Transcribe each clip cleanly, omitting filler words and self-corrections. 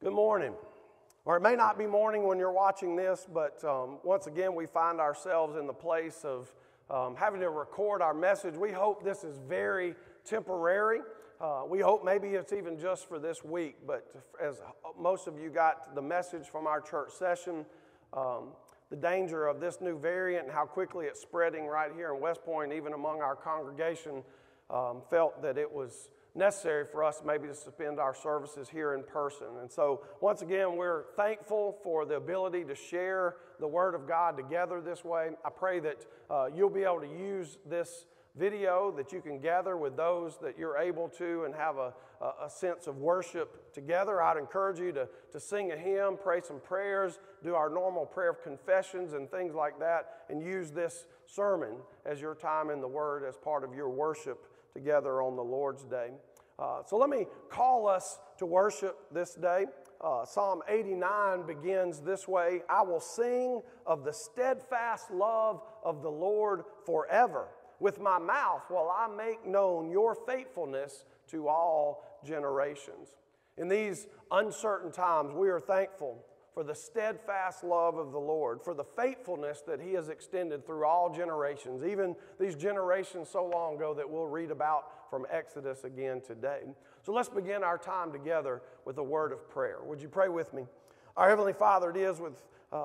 Good morning. Or it may not be morning when you're watching this, but once again, we find ourselves in the place of having to record our message. We hope this is very temporary. We hope maybe it's even just for this week, but as most of you got the message from our church session, the danger of this new variant and how quickly it's spreading right here in West Point, even among our congregation, felt that it was necessary for us maybe to suspend our services here in person. And so once again, we're thankful for the ability to share the Word of God together this way. I pray that you'll be able to use this video, that you can gather with those that you're able to and have a sense of worship together. I'd encourage you to sing a hymn, pray some prayers, do our normal prayer of confessions and things like that, and use this sermon as your time in the Word as part of your worship together on the Lord's Day. So let me call us to worship this day. Psalm 89 begins this way: I will sing of the steadfast love of the Lord forever. With my mouth will I make known your faithfulness to all generations. In these uncertain times, we are thankful for the steadfast love of the Lord, for the faithfulness that He has extended through all generations, even these generations so long ago that we'll read about from Exodus again today. So let's begin our time together with a word of prayer. Would you pray with me? Our Heavenly Father, it is with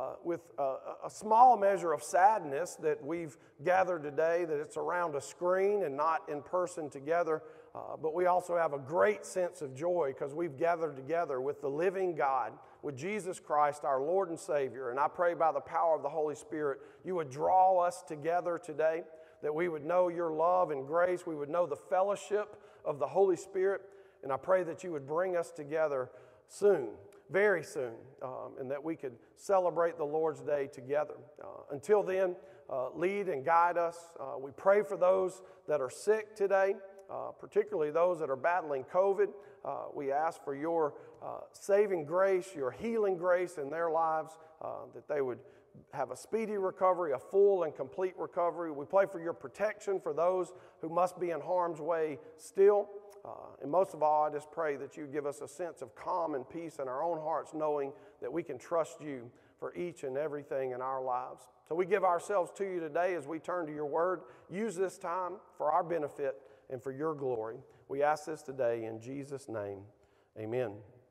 a small measure of sadness that we've gathered today, that it's around a screen and not in person together. But we also have a great sense of joy because we've gathered together with the living God, with Jesus Christ, our Lord and Savior. And I pray by the power of the Holy Spirit, you would draw us together today, that we would know your love and grace, we would know the fellowship of the Holy Spirit. And I pray that you would bring us together soon, very soon, and that we could celebrate the Lord's Day together. Until then, lead and guide us. We pray for those that are sick today, particularly those that are battling COVID. We ask for your saving grace, your healing grace in their lives, that they would have a speedy recovery, a full and complete recovery. We pray for your protection for those who must be in harm's way still. And most of all, I just pray that you give us a sense of calm and peace in our own hearts, knowing that we can trust you for each and everything in our lives. So we give ourselves to you today as we turn to your word. Use this time for our benefit and for your glory. We ask this today in Jesus' name. Amen.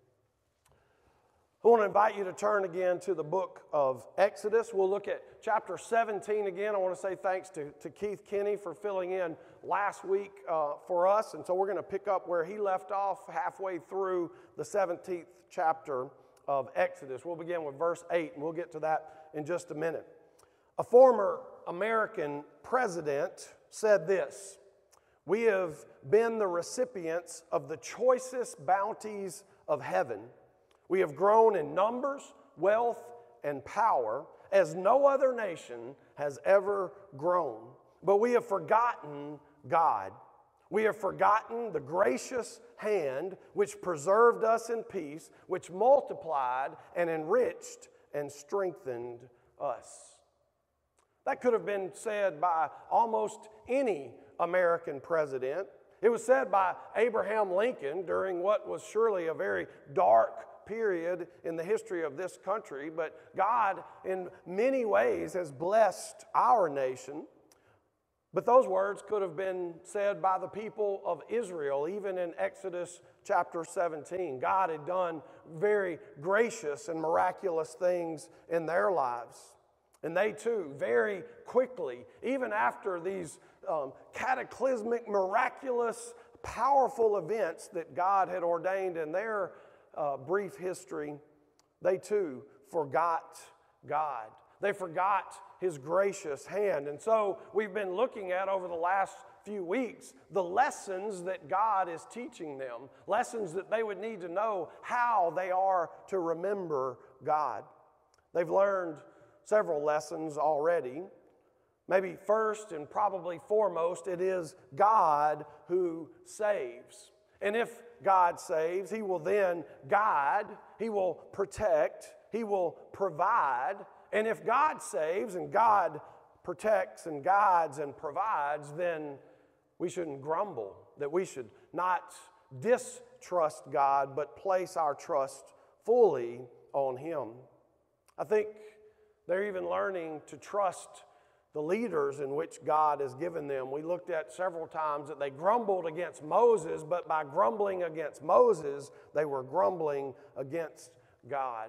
I want to invite you to turn again to the book of Exodus. We'll look at chapter 17 again. I want to say thanks to Keith Kinney for filling in last week for us. And so we're going to pick up where he left off halfway through the 17th chapter of Exodus. We'll begin with verse 8, and we'll get to that in just a minute. A former American president said this: "We have been the recipients of the choicest bounties of heaven. We have grown in numbers, wealth, and power as no other nation has ever grown. But we have forgotten God. We have forgotten the gracious hand which preserved us in peace, which multiplied and enriched and strengthened us." That could have been said by almost any American president. It was said by Abraham Lincoln during what was surely a very dark period in the history of this country, but God in many ways has blessed our nation. But those words could have been said by the people of Israel, even in Exodus chapter 17. God had done very gracious and miraculous things in their lives. And they too, very quickly, even after these cataclysmic, miraculous, powerful events that God had ordained in their brief history, they too forgot God. They forgot His gracious hand. And so we've been looking at over the last few weeks the lessons that God is teaching them, lessons that they would need to know how they are to remember God. They've learned several lessons already. Maybe first and probably foremost, it is God who saves. And if God saves, He will then guide, He will protect, He will provide. And if God saves and God protects and guides and provides, then we shouldn't grumble, that we should not distrust God, but place our trust fully on Him. I think they're even learning to trust the leaders in which God has given them. We looked at several times that they grumbled against Moses, but by grumbling against Moses, they were grumbling against God.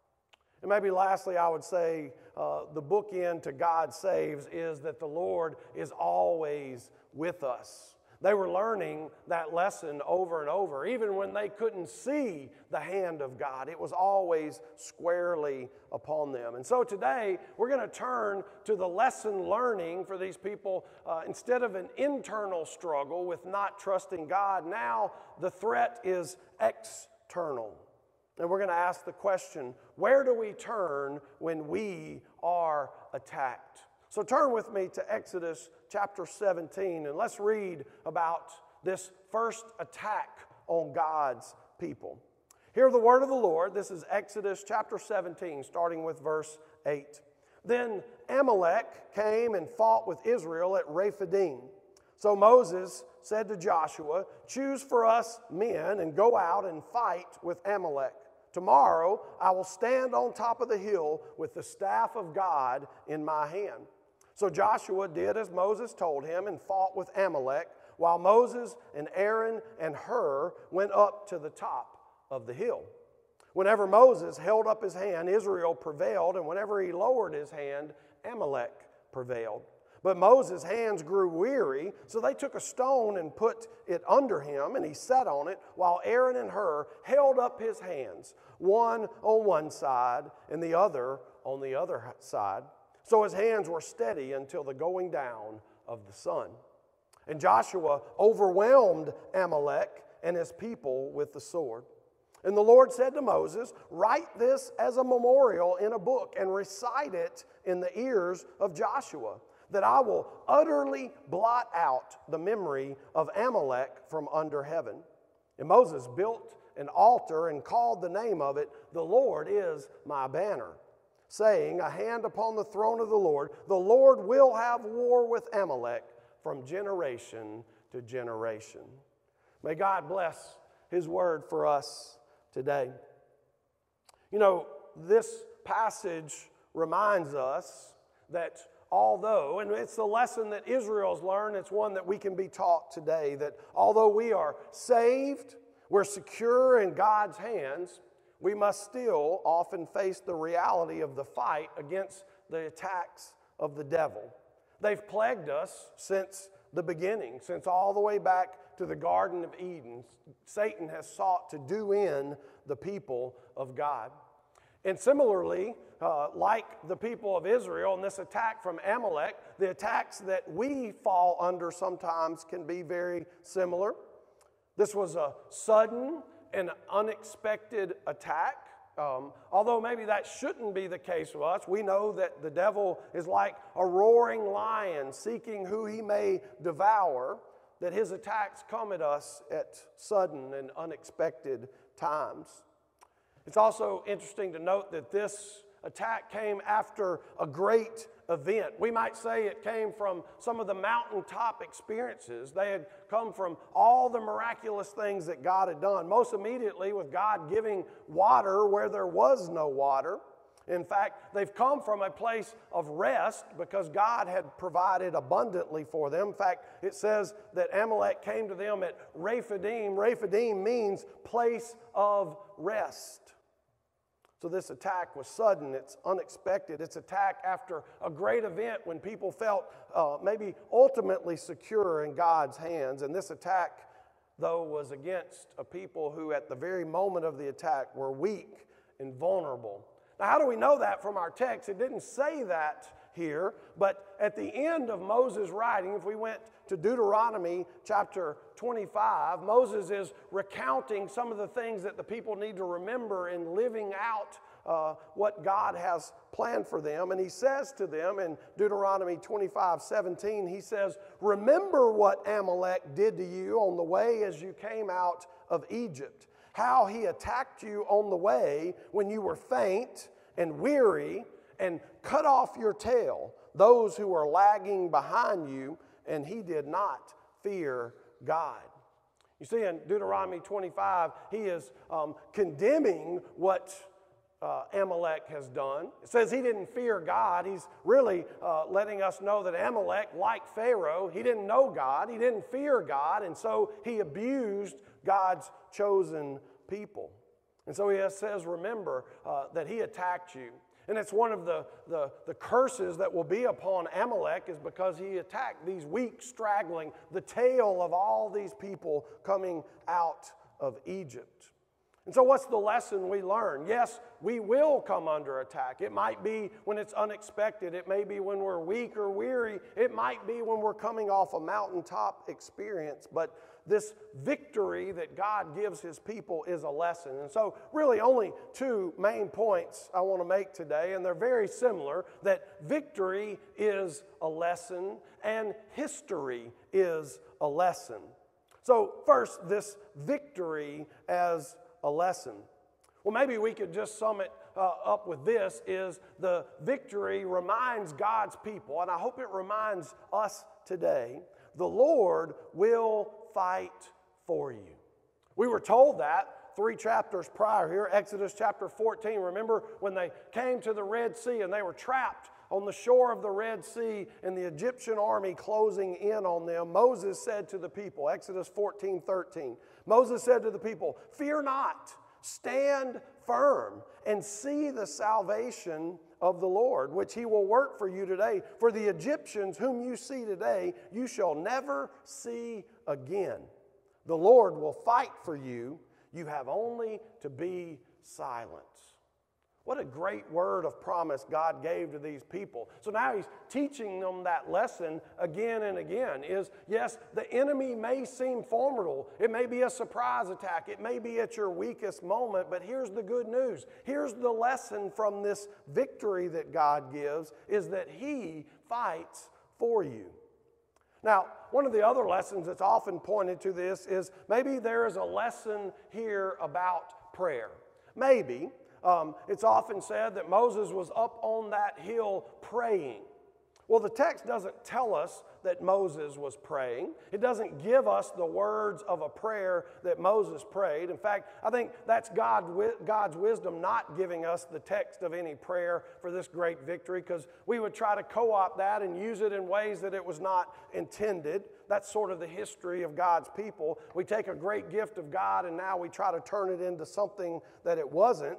And maybe lastly, I would say the bookend to God saves is that the Lord is always with us. They were learning that lesson over and over. Even when they couldn't see the hand of God, it was always squarely upon them. And so today, we're going to turn to the lesson learning for these people. Instead of an internal struggle with not trusting God, now the threat is external. And we're going to ask the question, where do we turn when we are attacked? So turn with me to Exodus chapter 17, and let's read about this first attack on God's people. Hear the word of the Lord. This is Exodus chapter 17, starting with verse 8. Then Amalek came and fought with Israel at Rephidim. So Moses said to Joshua, "Choose for us men and go out and fight with Amalek. Tomorrow I will stand on top of the hill with the staff of God in my hand." So Joshua did as Moses told him and fought with Amalek, while Moses and Aaron and Hur went up to the top of the hill. Whenever Moses held up his hand, Israel prevailed, and whenever he lowered his hand, Amalek prevailed. But Moses' hands grew weary, so they took a stone and put it under him, and he sat on it, while Aaron and Hur held up his hands, one on one side and the other on the other side. So his hands were steady until the going down of the sun. And Joshua overwhelmed Amalek and his people with the sword. And the Lord said to Moses, "Write this as a memorial in a book and recite it in the ears of Joshua, that I will utterly blot out the memory of Amalek from under heaven." And Moses built an altar and called the name of it, "The Lord is my banner," saying, "A hand upon the throne of the Lord will have war with Amalek from generation to generation." May God bless His word for us today. You know, this passage reminds us that although, and it's the lesson that Israel's learned, it's one that we can be taught today, that although we are saved, we're secure in God's hands, we must still often face the reality of the fight against the attacks of the devil. They've plagued us since the beginning, since all the way back to the Garden of Eden. Satan has sought to do in the people of God. And similarly, like the people of Israel and this attack from Amalek, the attacks that we fall under sometimes can be very similar. This was a sudden and unexpected attack. Although maybe that shouldn't be the case with us, we know that the devil is like a roaring lion seeking who he may devour, that his attacks come at us at sudden and unexpected times. It's also interesting to note that this attack came after a great event. We might say it came from some of the mountaintop experiences. They had come from all the miraculous things that God had done, most immediately with God giving water where there was no water. In fact, they've come from a place of rest because God had provided abundantly for them. In fact, it says that Amalek came to them at Rephidim. Rephidim means place of rest. So this attack was sudden, it's unexpected. It's attack after a great event when people felt maybe ultimately secure in God's hands. And this attack, though, was against a people who at the very moment of the attack were weak and vulnerable. Now, how do we know that from our text? It didn't say that here, but at the end of Moses' writing, if we went to Deuteronomy chapter 25, Moses is recounting some of the things that the people need to remember in living out what God has planned for them. And he says to them in Deuteronomy 25:17, he says, "Remember what Amalek did to you on the way as you came out of Egypt, how he attacked you on the way when you were faint and weary and cut off your tail, those who were lagging behind you, and he did not fear God." You see, in Deuteronomy 25, he is condemning what Amalek has done. It says he didn't fear God. He's really letting us know that Amalek, like Pharaoh, he didn't know God. He didn't fear God, and so he abused God's chosen people. And so he says, remember that he attacked you. And it's one of the curses that will be upon Amalek is because he attacked these weak, straggling, the tail of all these people coming out of Egypt. And so what's the lesson we learn? Yes, we will come under attack. It might be when it's unexpected. It may be when we're weak or weary. It might be when we're coming off a mountaintop experience. But this victory that God gives his people is a lesson. And so really only two main points I want to make today, and they're very similar, that victory is a lesson and history is a lesson. So first, this victory as a lesson. Well, maybe we could just sum it up with this, is the victory reminds God's people, and I hope it reminds us today, the Lord will fight for you. We were told that 3 chapters prior here, Exodus chapter 14. Remember when they came to the Red Sea and they were trapped on the shore of the Red Sea and the Egyptian army closing in on them? Moses said to the people, Exodus 14:13, Moses said to the people, "Fear not, stand firm and see the salvation of the Lord, which he will work for you today. For the Egyptians whom you see today, you shall never see again. The Lord will fight for you. You have only to be silent." What a great word of promise God gave to these people. So now he's teaching them that lesson again and again is, yes, the enemy may seem formidable. It may be a surprise attack. It may be at your weakest moment, but here's the good news. Here's the lesson from this victory that God gives, is that he fights for you. Now, one of the other lessons that's often pointed to this is maybe there is a lesson here about prayer. Maybe. It's often said that Moses was up on that hill praying. Well, the text doesn't tell us that Moses was praying. It doesn't give us the words of a prayer that Moses prayed. In fact, I think that's God's wisdom not giving us the text of any prayer for this great victory, because we would try to co-opt that and use it in ways that it was not intended. That's sort of the history of God's people. We take a great gift of God and now we try to turn it into something that it wasn't.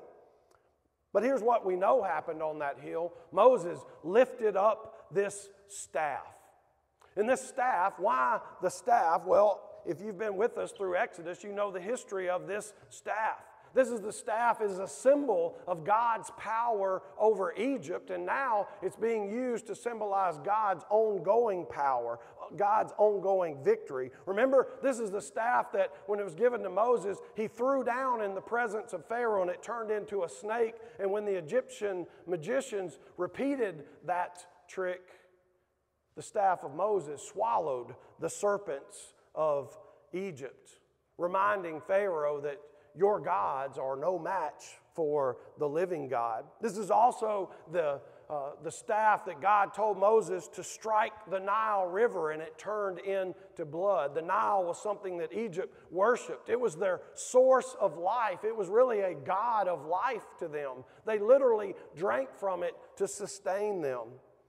But here's what we know happened on that hill. Moses lifted up this staff. And this staff, why the staff? Well, if you've been with us through Exodus, you know the history of this staff. The staff is a symbol of God's power over Egypt, and now it's being used to symbolize God's ongoing power, God's ongoing victory. Remember, this is the staff that when it was given to Moses, he threw down in the presence of Pharaoh and it turned into a snake. And when the Egyptian magicians repeated that trick, the staff of Moses swallowed the serpents of Egypt, reminding Pharaoh that your gods are no match for the living God. This is also the staff that God told Moses to strike the Nile River, and it turned into blood. The Nile was something that Egypt worshiped. It was their source of life. It was really a god of life to them. They literally drank from it to sustain them.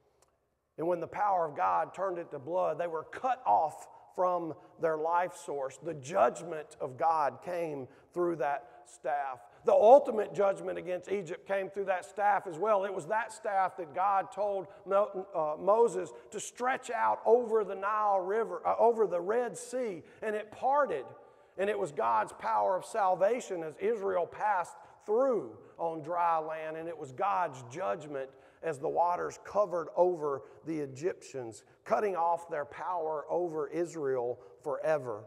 And when the power of God turned it to blood, they were cut off from their life source. The judgment of God came through that staff. The ultimate judgment against Egypt came through that staff as well. It was that staff that God told Moses to stretch out over the Nile River, over the Red Sea, and it parted. And it was God's power of salvation as Israel passed through on dry land, and it was God's judgment as the waters covered over the Egyptians, cutting off their power over Israel forever.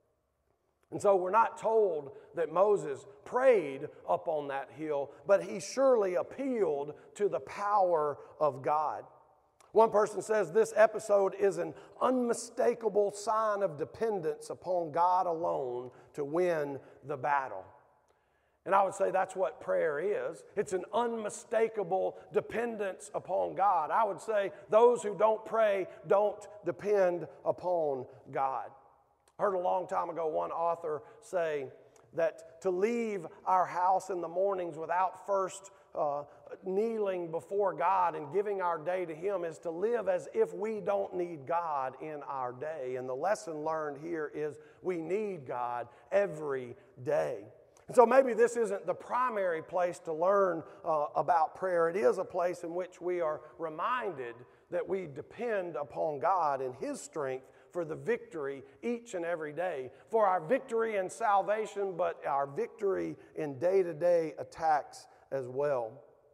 And so we're not told that Moses prayed up on that hill, but he surely appealed to the power of God. One person says this episode is an unmistakable sign of dependence upon God alone to win the battle. And I would say that's what prayer is. It's an unmistakable dependence upon God. I would say those who don't pray don't depend upon God. I heard a long time ago one author say that to leave our house in the mornings without first kneeling before God and giving our day to Him is to live as if we don't need God in our day. And the lesson learned here is we need God every day. And so maybe this isn't the primary place to learn about prayer. It is a place in which we are reminded that we depend upon God and His strength for the victory each and every day, for our victory in salvation, but our victory in day-to-day attacks as well.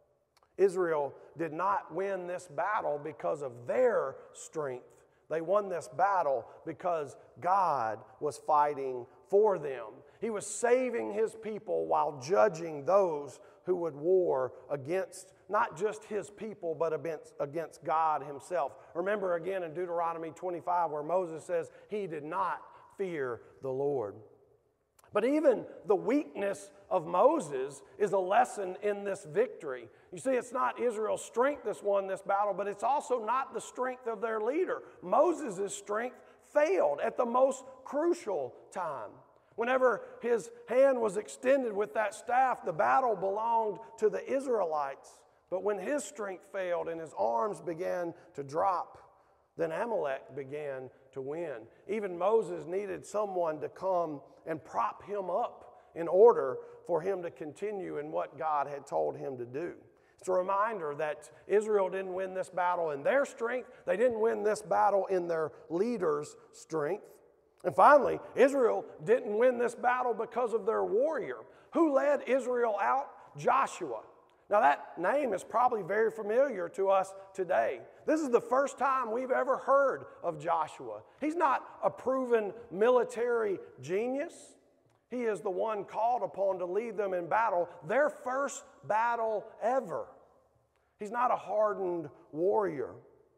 Israel did not win this battle because of their strength. They won this battle because God was fighting for them. He was saving His people while judging those who would war against not just His people, but against God Himself. Remember again in Deuteronomy 25 where Moses says he did not fear the Lord. But even the weakness of Moses is a lesson in this victory. You see, it's not Israel's strength that's won this battle, but it's also not the strength of their leader. Moses' strength failed at the most crucial time. Whenever his hand was extended with that staff, the battle belonged to the Israelites. But when his strength failed and his arms began to drop, then Amalek began to win. Even Moses needed someone to come and prop him up in order for him to continue in what God had told him to do. It's a reminder that Israel didn't win this battle in their strength. They didn't win this battle in their leader's strength. And finally, Israel didn't win this battle because of their warrior. Who led Israel out? Joshua. Now that name is probably very familiar to us today. This is the first time we've ever heard of Joshua. He's not a proven military genius. He is the one called upon to lead them in battle, their first battle ever. He's not a hardened warrior.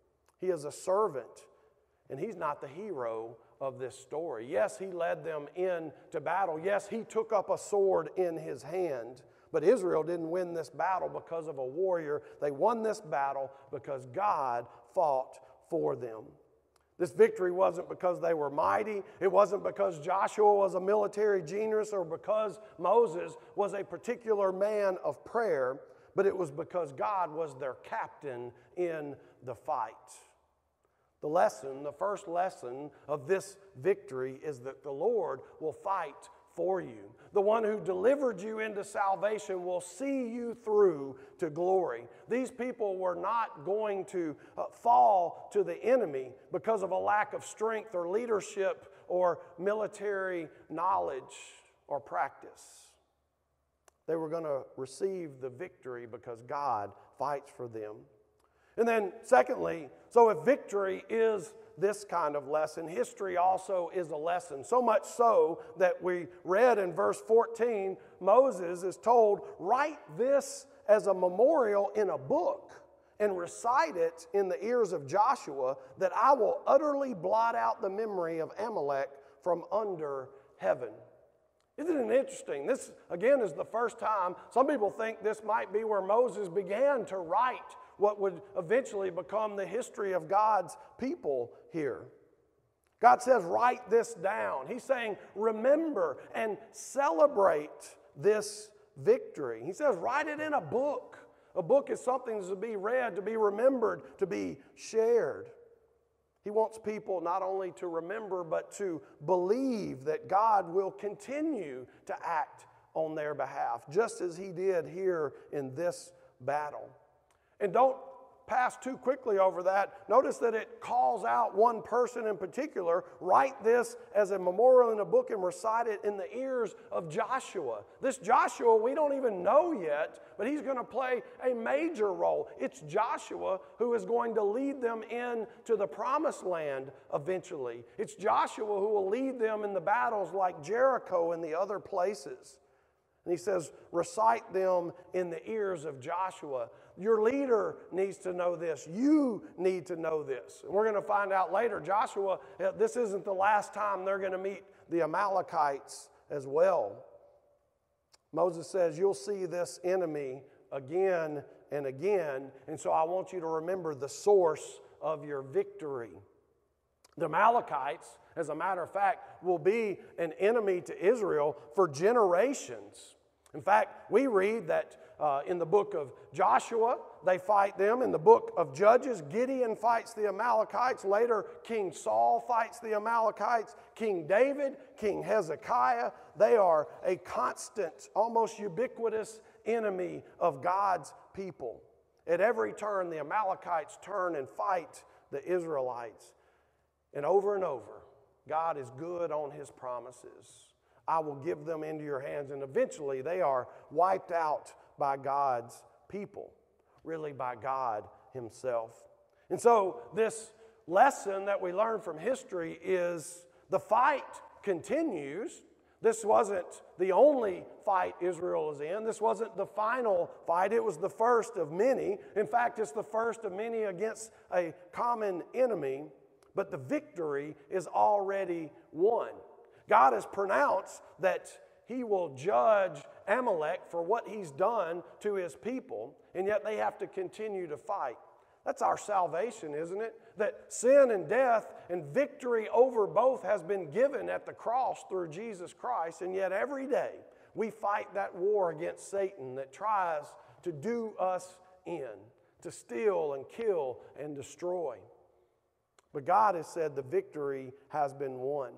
He is a servant, and he's not the hero of this story. Yes, he led them into battle. Yes, he took up a sword in his hand. But Israel didn't win this battle because of a warrior. They won this battle because God fought for them. This victory wasn't because they were mighty. It wasn't because Joshua was a military genius or because Moses was a particular man of prayer, but it was because God was their captain in the fight. The first lesson of this victory is that the Lord will fight for you. The one who delivered you into salvation will see you through to glory. These people were not going to fall to the enemy because of a lack of strength or leadership or military knowledge or practice. They were going to receive the victory because God fights for them. And then secondly, so if victory is this kind of lesson, history also is a lesson. So much so that we read in verse 14, Moses is told, write this as a memorial in a book and recite it in the ears of Joshua, that I will utterly blot out the memory of Amalek from under heaven. Isn't it interesting? This, again, is the first time. Some people think this might be where Moses began to write what would eventually become the history of God's people here. God says, write this down. He's saying, remember and celebrate this victory. He says, write it in a book. A book is something to be read, to be remembered, to be shared. He wants people not only to remember, but to believe that God will continue to act on their behalf, just as He did here in this battle. And don't pass too quickly over that. Notice that it calls out one person in particular. Write this as a memorial in a book and recite it in the ears of Joshua. This Joshua we don't even know yet, but he's going to play a major role. It's Joshua who is going to lead them into the promised land eventually. It's Joshua who will lead them in the battles like Jericho and the other places. And he says, recite them in the ears of Joshua. Your leader needs to know this. You need to know this. And we're going to find out later, Joshua, this isn't the last time they're going to meet the Amalekites as well. Moses says, you'll see this enemy again and again, and so I want you to remember the source of your victory. The Amalekites, as a matter of fact, will be an enemy to Israel for generations. In fact, we read that in the book of Joshua, they fight them. In the book of Judges, Gideon fights the Amalekites. Later, King Saul fights the Amalekites. King David, King Hezekiah, they are a constant, almost ubiquitous enemy of God's people. At every turn, the Amalekites turn and fight the Israelites. And over, God is good on His promises. I will give them into your hands. And eventually they are wiped out by God's people, really by God Himself. And so this lesson that we learn from history is the fight continues. This wasn't the only fight Israel is in. This wasn't the final fight. It was the first of many. In fact, it's the first of many against a common enemy. But the victory is already won. God has pronounced that He will judge Amalek for what he's done to His people, and yet they have to continue to fight. That's our salvation, isn't it? That sin and death and victory over both has been given at the cross through Jesus Christ, and yet every day we fight that war against Satan that tries to do us in, to steal and kill and destroy. But God has said the victory has been won.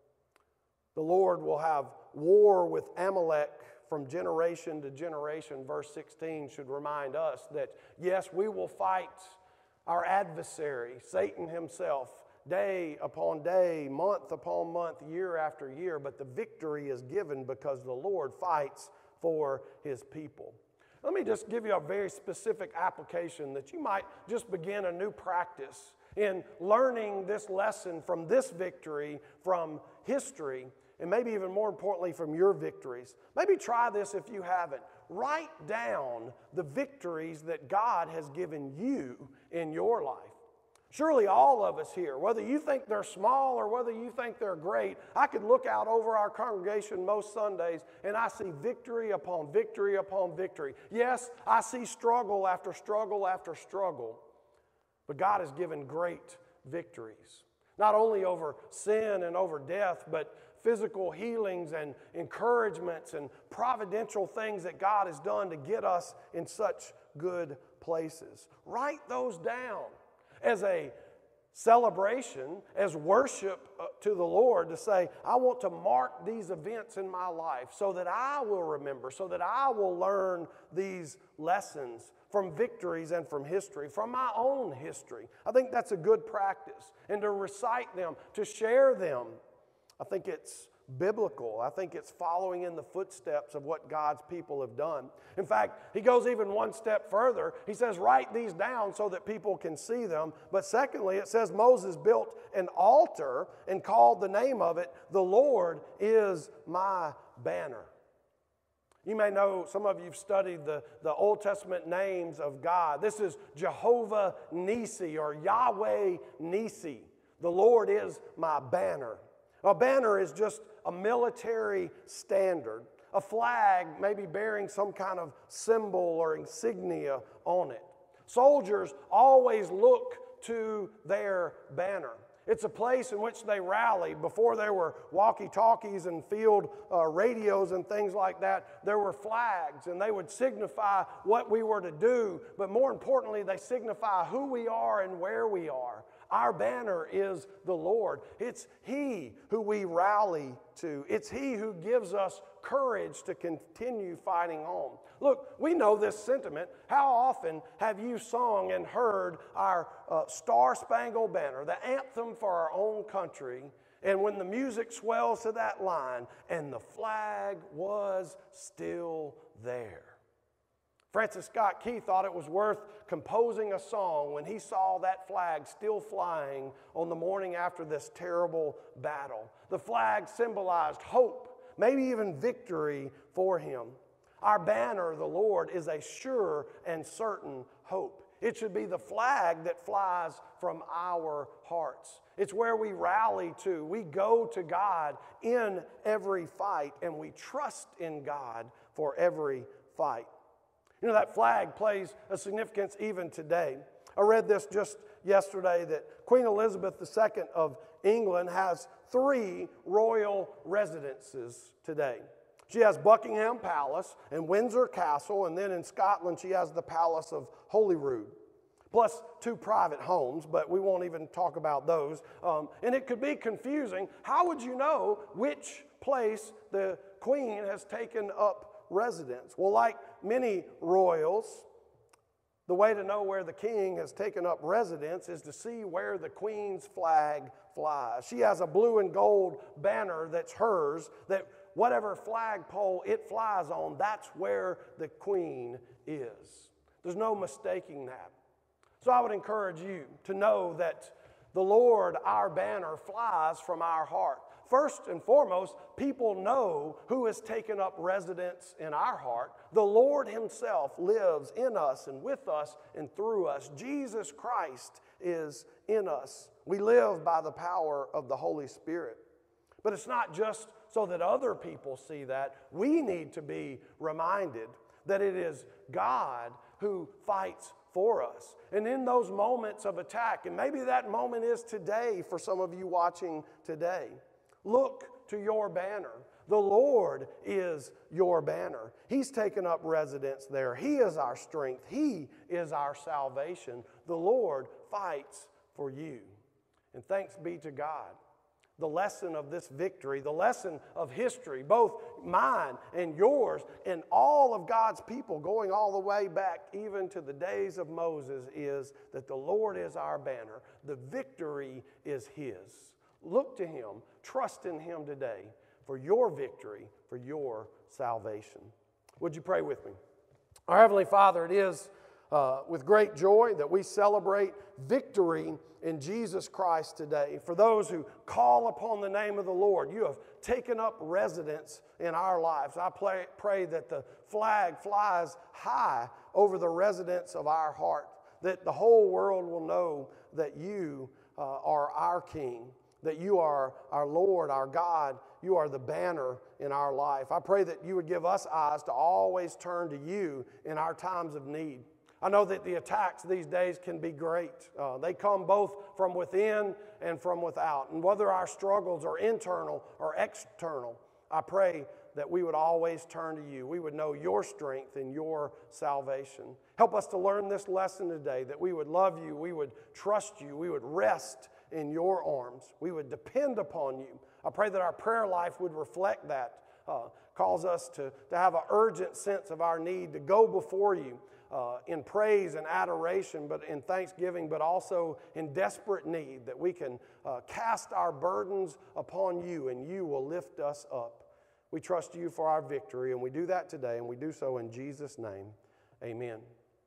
The Lord will have war with Amalek from generation to generation. Verse 16 should remind us that, yes, we will fight our adversary, Satan himself, day upon day, month upon month, year after year, but the victory is given because the Lord fights for His people. Let me just give you a very specific application that you might just begin a new practice in learning this lesson from this victory, from history, and maybe even more importantly from your victories. Maybe try this if you haven't. Write down the victories that God has given you in your life. Surely all of us here, whether you think they're small or whether you think they're great, I could look out over our congregation most Sundays and I see victory upon victory upon victory. Yes, I see struggle after struggle after struggle, but God has given great victories. Not only over sin and over death, but physical healings and encouragements and providential things that God has done to get us in such good places. Write those down as a celebration, as worship to the Lord, to say, I want to mark these events in my life so that I will remember, so that I will learn these lessons from victories and from history, from my own history. I think that's a good practice. And to recite them, to share them, I think it's biblical. I think it's following in the footsteps of what God's people have done. In fact, he goes even one step further. He says, write these down so that people can see them. But secondly, it says Moses built an altar and called the name of it, "The Lord is my banner." You may know, some of you have studied the Old Testament names of God. This is Jehovah Nissi or Yahweh Nissi. The Lord is my banner. A banner is just a military standard, a flag maybe bearing some kind of symbol or insignia on it. Soldiers always look to their banner. It's a place in which they rally. Before there were walkie-talkies and field radios and things like that, there were flags, and they would signify what we were to do, but more importantly, they signify who we are and where we are. Our banner is the Lord. It's He who we rally to. It's He who gives us courage to continue fighting on. Look, we know this sentiment. How often have you sung and heard our Star-Spangled Banner, the anthem for our own country, and when the music swells to that line, and the flag was still there? Francis Scott Key thought it was worth composing a song when he saw that flag still flying on the morning after this terrible battle. The flag symbolized hope, maybe even victory for him. Our banner, the Lord, is a sure and certain hope. It should be the flag that flies from our hearts. It's where we rally to. We go to God in every fight, and we trust in God for every fight. You know, that flag plays a significance even today. I read this just yesterday that Queen Elizabeth II of England has 3 royal residences today. She has Buckingham Palace and Windsor Castle, and then in Scotland she has the Palace of Holyrood, plus 2 private homes, but we won't even talk about those. And it could be confusing. How would you know which place the Queen has taken up residence? Well, like many royals, the way to know where the king has taken up residence is to see where the Queen's flag flies. She has a blue and gold banner that's hers, that whatever flagpole it flies on, that's where the Queen is. There's no mistaking that. So I would encourage you to know that the Lord, our banner, flies from our heart. First and foremost, people know who has taken up residence in our heart. The Lord himself lives in us and with us and through us. Jesus Christ is in us. We live by the power of the Holy Spirit. But it's not just so that other people see that. We need to be reminded that it is God who fights for us. And in those moments of attack, and maybe that moment is today for some of you watching today, look to your banner. The Lord is your banner. He's taken up residence there. He is our strength. He is our salvation. The Lord fights for you. And thanks be to God. The lesson of this victory, the lesson of history, both mine and yours and all of God's people going all the way back even to the days of Moses, is that the Lord is our banner. The victory is His. Look to Him, trust in Him today for your victory, for your salvation. Would you pray with me? Our Heavenly Father, it is with great joy that we celebrate victory in Jesus Christ today. For those who call upon the name of the Lord, you have taken up residence in our lives. I pray that the flag flies high over the residence of our heart, that the whole world will know that you are our King, that you are our Lord, our God. You are the banner in our life. I pray that you would give us eyes to always turn to you in our times of need. I know that the attacks these days can be great. They come both from within and from without. And whether our struggles are internal or external, I pray that we would always turn to you. We would know your strength and your salvation. Help us to learn this lesson today, that we would love you, we would trust you, we would rest in your arms, we would depend upon you. I pray that our prayer life would reflect that, cause us to have an urgent sense of our need to go before you in praise and adoration, but in thanksgiving, but also in desperate need, that we can cast our burdens upon you and you will lift us up. We trust you for our victory, and we do that today, and we do so in Jesus' name. Amen.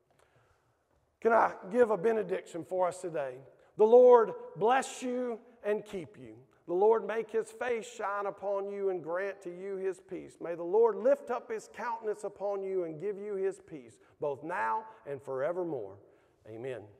Can I give a benediction for us today? The Lord bless you and keep you. The Lord make His face shine upon you and grant to you His peace. May the Lord lift up His countenance upon you and give you His peace, both now and forevermore. Amen.